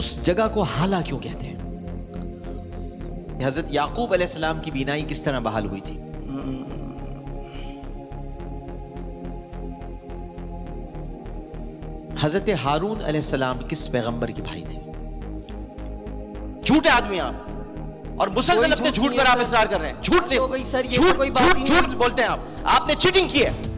उस जगह को हाला क्यों कहते हैं? हजरत याकूब अलैहिस्सलाम की बीनाई किस तरह बहाल हुई थी? हजरत हारून अलैहिस्सलाम किस पैगंबर के भाई थे? झूठे आदमी आप, और मुसलसल अपने झूठ पर आप इसरार कर रहे हैं। झूठ बोलते हैं आप, आपने चीटिंग की है।